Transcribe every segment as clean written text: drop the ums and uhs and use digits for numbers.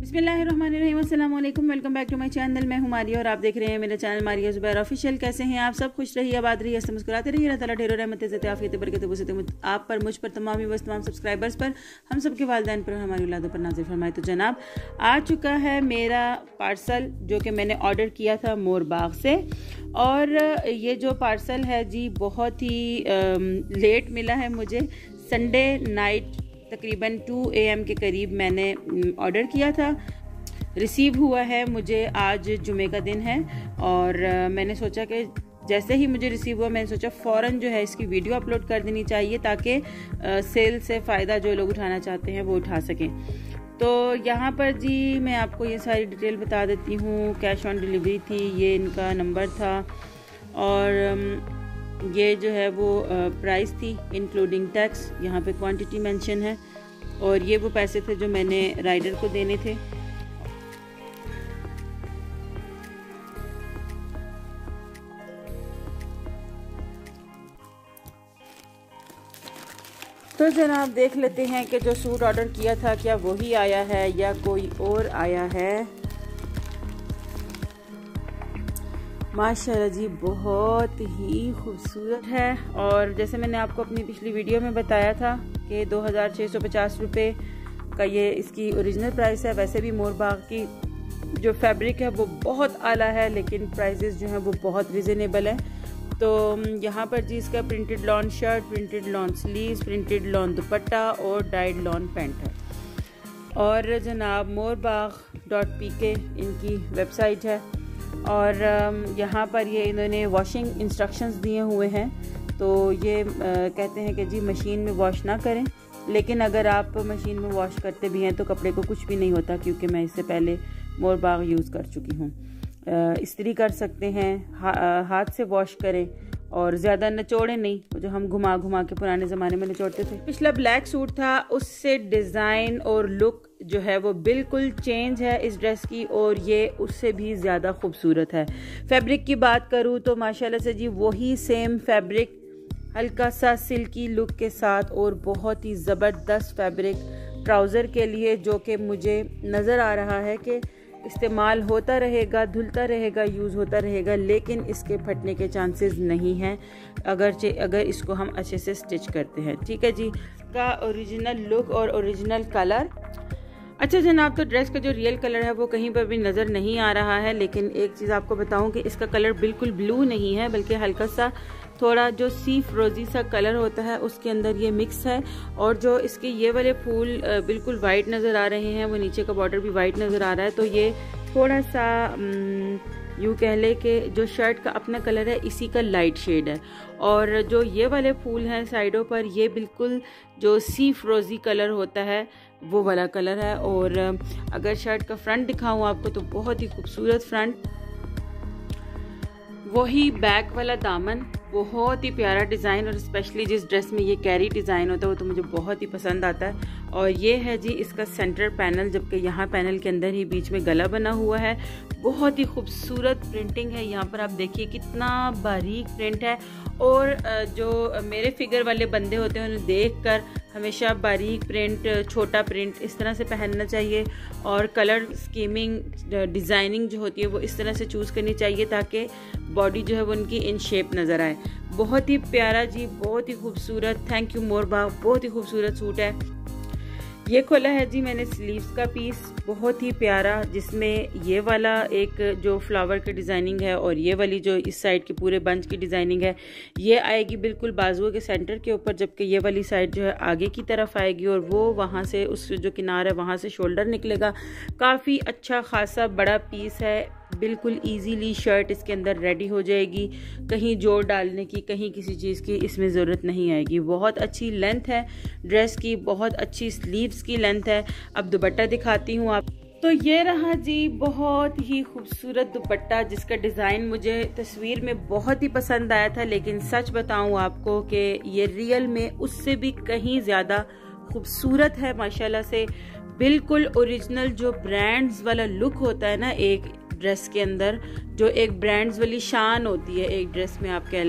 बिस्मिल्लाहिर्रहमानिर्रहीम, अस्सलाम वालेकुम, welcome back to my channel. मैं हूं मारिया और आप देख रहे हैं मेरा चैनल मारिया ज़ुबैर ऑफिशियल। कैसे हैं आप सब? खुश रहिए, आबाद रहिए, हंसते मुस्कुराते रहिए। अल्लाह ताला ढेरों रहमत इज़्ज़त आफियत बरकत वसीयत आप पर, मुझ पर, तमाम व्यूअर्स, तमाम सब्सक्राइबर्स पर, हम सब के वालिदैन पर, हमारी औलादों पर नाज़िल फरमाए। तो जनाब, आ चुका है मेरा पार्सल जो कि मैंने ऑर्डर किया था मोर बाग से। और ये जो पार्सल है जी बहुत ही लेट मिला है मुझे। संडे नाइट तकरीबन 2 AM के करीब मैंने ऑर्डर किया था। रिसीव हुआ है मुझे आज जुमे का दिन है। और मैंने सोचा कि जैसे ही मुझे रिसीव हुआ मैंने सोचा फ़ौरन जो है इसकी वीडियो अपलोड कर देनी चाहिए ताकि सेल से फ़ायदा जो लोग उठाना चाहते हैं वो उठा सकें। तो यहाँ पर जी मैं आपको ये सारी डिटेल बता देती हूँ। कैश ऑन डिलीवरी थी, ये इनका नंबर था और ये जो है वो प्राइस थी इंक्लूडिंग टैक्स। यहाँ पे क्वांटिटी मेंशन है और ये वो पैसे थे जो मैंने राइडर को देने थे। तो जनाब देख लेते हैं कि जो सूट ऑर्डर किया था क्या वही आया है या कोई और आया है। माशाल्लाह जी बहुत ही खूबसूरत है। और जैसे मैंने आपको अपनी पिछली वीडियो में बताया था कि 2650 रुपये का ये इसकी ओरिजिनल प्राइस है। वैसे भी मोर बाग की जो फैब्रिक है वो बहुत आला है, लेकिन प्राइसेस जो हैं वो बहुत रिजनेबल है। तो यहाँ पर जी इसका printed lawn shirt, printed lawn sleeves, printed lawn dupatta और डाइड लॉन पैंट है। और जनाब moorbaag.pk इनकी वेबसाइट है। और यहाँ पर ये इन्होंने वॉशिंग इंस्ट्रक्शंस दिए हुए हैं। तो ये कहते हैं कि जी मशीन में वॉश ना करें, लेकिन अगर आप मशीन में वॉश करते भी हैं तो कपड़े को कुछ भी नहीं होता, क्योंकि मैं इससे पहले मोर बाग यूज़ कर चुकी हूँ। इस्त्री कर सकते हैं, हाथ से वॉश करें और ज़्यादा निचोड़े नहीं, जो हम घुमा घुमा के पुराने ज़माने में निचोड़ते थे। पिछला ब्लैक सूट था, उससे डिज़ाइन और लुक जो है वो बिल्कुल चेंज है इस ड्रेस की, और ये उससे भी ज़्यादा खूबसूरत है। फैब्रिक की बात करूँ तो माशाल्लाह से जी वही सेम फैब्रिक, हल्का सा सिल्की लुक के साथ और बहुत ही ज़बरदस्त फैब्रिक ट्राउज़र के लिए, जो कि मुझे नज़र आ रहा है कि इस्तेमाल होता रहेगा, धुलता रहेगा, यूज़ होता रहेगा, लेकिन इसके फटने के चांसेस नहीं हैं अगर इसको हम अच्छे से स्टिच करते हैं। ठीक है जी, का ओरिजिनल लुक और ओरिजिनल कलर। अच्छा जनाब, तो ड्रेस का जो रियल कलर है वो कहीं पर भी नज़र नहीं आ रहा है, लेकिन एक चीज़ आपको बताऊं कि इसका कलर बिल्कुल ब्लू नहीं है, बल्कि हल्का सा थोड़ा जो सी फ्रोजी सा कलर होता है उसके अंदर ये मिक्स है। और जो इसके ये वाले फूल बिल्कुल वाइट नज़र आ रहे हैं, वो नीचे का बॉर्डर भी वाइट नज़र आ रहा है। तो ये थोड़ा सा यूँ कह ले कि जो शर्ट का अपना कलर है इसी का लाइट शेड है। और जो ये वाले फूल हैं साइडों पर, ये बिल्कुल जो सी फ्रोजी कलर होता है वो वाला कलर है। और अगर शर्ट का फ्रंट दिखाऊं आपको तो बहुत ही खूबसूरत फ्रंट, वही बैक वाला दामन, बहुत ही प्यारा डिज़ाइन, और स्पेशली जिस ड्रेस में ये कैरी डिज़ाइन होता है वो तो मुझे बहुत ही पसंद आता है। और ये है जी इसका सेंटर पैनल, जबकि यहाँ पैनल के अंदर ही बीच में गला बना हुआ है। बहुत ही खूबसूरत प्रिंटिंग है। यहाँ पर आप देखिए कितना बारीक प्रिंट है। और जो मेरे फिगर वाले बंदे होते हैं उन्हें देखकर हमेशा बारीक प्रिंट, छोटा प्रिंट इस तरह से पहनना चाहिए। और कलर स्कीमिंग, डिज़ाइनिंग जो होती है वो इस तरह से चूज़ करनी चाहिए ताकि बॉडी जो है वो उनकी इन शेप नज़र आए। बहुत ही प्यारा जी, बहुत ही खूबसूरत। थैंक यू मोर बाग, बहुत ही खूबसूरत सूट है। ये खोला है जी मैंने स्लीव्स का पीस, बहुत ही प्यारा, जिसमें ये वाला एक जो फ्लावर की डिज़ाइनिंग है और ये वाली जो इस साइड की पूरे बंच की डिज़ाइनिंग है ये आएगी बिल्कुल बाजुओं के सेंटर के ऊपर, जबकि ये वाली साइड जो है आगे की तरफ आएगी और वो वहाँ से उस जो किनारा है वहाँ से शोल्डर निकलेगा। काफ़ी अच्छा खासा बड़ा पीस है, बिल्कुल इजीली शर्ट इसके अंदर रेडी हो जाएगी। कहीं जोड़ डालने की, कहीं किसी चीज़ की इसमें ज़रूरत नहीं आएगी। बहुत अच्छी लेंथ है ड्रेस की, बहुत अच्छी स्लीव्स की लेंथ है। अब दुपट्टा दिखाती हूँ आप। तो ये रहा जी बहुत ही खूबसूरत दुपट्टा, जिसका डिज़ाइन मुझे तस्वीर में बहुत ही पसंद आया था, लेकिन सच बताऊँ आपको कि ये रियल में उससे भी कहीं ज़्यादा खूबसूरत है माशाल्लाह से। बिल्कुल ओरिजिनल जो ब्रांड्स वाला लुक होता है ना एक ड्रेस के अंदर, जो एक ब्रांड्स वाली शान होती है एक ड्रेस में आप कह लें,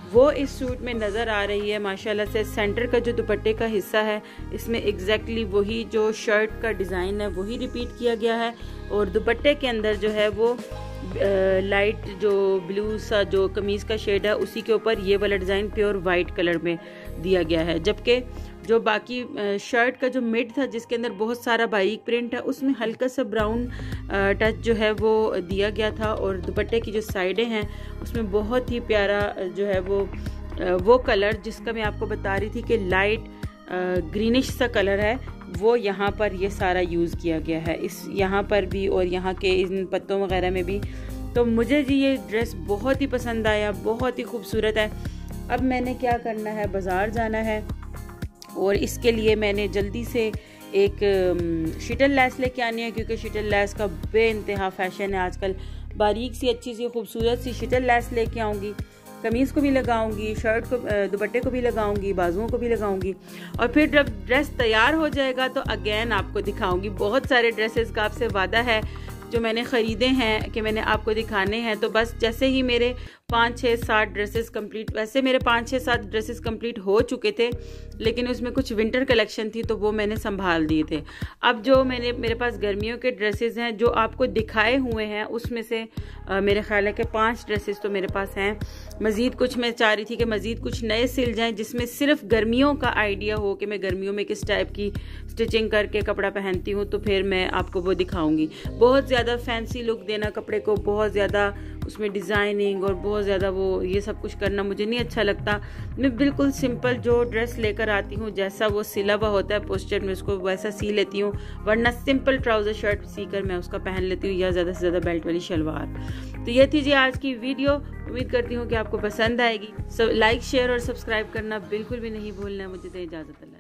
वो इस सूट में नज़र आ रही है माशाल्लाह से। सेंटर का जो दुपट्टे का हिस्सा है इसमें एग्जैक्टली वही जो शर्ट का डिज़ाइन है वही रिपीट किया गया है, और दुपट्टे के अंदर जो है वो लाइट जो ब्लू सा जो कमीज़ का शेड है उसी के ऊपर ये वाला डिज़ाइन प्योर वाइट कलर में दिया गया है। जबकि जो बाकी शर्ट का जो मिड था जिसके अंदर बहुत सारा बारीक प्रिंट है उसमें हल्का सा ब्राउन टच जो है वो दिया गया था, और दुपट्टे की जो साइडें हैं उसमें बहुत ही प्यारा जो है वो कलर जिसका मैं आपको बता रही थी कि लाइट ग्रीनिश सा कलर है, वो यहाँ पर ये सारा यूज़ किया गया है, इस यहाँ पर भी और यहाँ के इन पत्तों वगैरह में भी। तो मुझे जी ये ड्रेस बहुत ही पसंद आया, बहुत ही खूबसूरत है। अब मैंने क्या करना है, बाज़ार जाना है, और इसके लिए मैंने जल्दी से एक शिटल लैस लेके आनी है, क्योंकि शिटल लैस का बेइंतहा फैशन है आजकल। बारीक सी अच्छी सी खूबसूरत सी शिटल लैस लेके आऊँगी, कमीज़ को भी लगाऊंगी, शर्ट को दुपट्टे को भी लगाऊंगी, बाजुओं को भी लगाऊंगी, और फिर जब ड्रेस तैयार हो जाएगा तो अगेन आपको दिखाऊंगी। बहुत सारे ड्रेसेस का आपसे वादा है जो मैंने ख़रीदे हैं कि मैंने आपको दिखाने हैं। तो बस जैसे ही मेरे 5, 6, 7 ड्रेसेस कंप्लीट, वैसे मेरे 5, 6, 7 ड्रेसेस कंप्लीट हो चुके थे, लेकिन उसमें कुछ विंटर कलेक्शन थी तो वो मैंने संभाल दिए थे। अब जो मेरे पास गर्मियों के ड्रेसेस हैं जो आपको दिखाए हुए हैं उसमें से मेरे ख्याल है कि 5 ड्रेसेस तो मेरे पास हैं। मज़ीद कुछ मैं चाह रही थी कि मज़ीद कुछ नए सिल जाएं जिसमें सिर्फ गर्मियों का आइडिया हो कि मैं गर्मियों में किस टाइप की स्टिचिंग करके कपड़ा पहनती हूँ, तो फिर मैं आपको वो दिखाऊंगी। बहुत ज़्यादा फैंसी लुक देना कपड़े को, बहुत ज़्यादा उसमें डिज़ाइनिंग और बहुत ज़्यादा वो ये सब कुछ करना मुझे नहीं अच्छा लगता। मैं बिल्कुल सिंपल जो ड्रेस लेकर आती हूँ जैसा वो सिला हुआ होता है पोस्टर में उसको वैसा सी लेती हूँ, वरना सिंपल ट्राउज़र शर्ट सीकर मैं उसका पहन लेती हूँ, या ज़्यादा से ज़्यादा बेल्ट वाली शलवार। तो ये थी जी आज की वीडियो, उम्मीद करती हूँ कि आपको पसंद आएगी। लाइक, शेयर और सब्सक्राइब करना बिल्कुल भी नहीं भूलना। मुझे तो इजाज़त है।